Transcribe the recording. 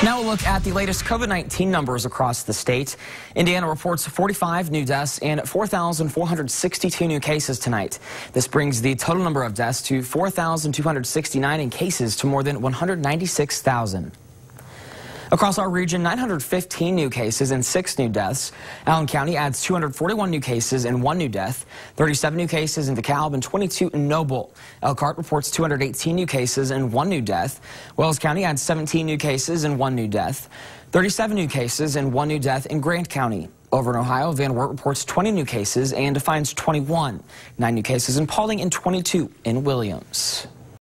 Now we'll look at the latest COVID-19 numbers across the state. Indiana reports 45 new deaths and 4,462 new cases tonight. This brings the total number of deaths to 4,269 and cases to more than 196,000. Across our region, 915 new cases and 6 new deaths. Allen County adds 241 new cases and 1 new death, 37 new cases in DeKalb and 22 in Noble. Elkhart reports 218 new cases and 1 new death. Wells County adds 17 new cases and 1 new death, 37 new cases and 1 new death in Grant County. Over in Ohio, Van Wert reports 20 new cases and Defiance 21, 9 new cases in Paulding and 22 in Williams.